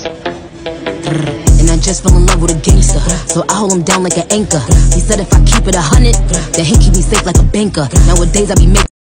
And I just fell in love with a gangster, so I hold him down like an anchor. He said if I keep it 100, then he keep me safe like a banker. Nowadays I be making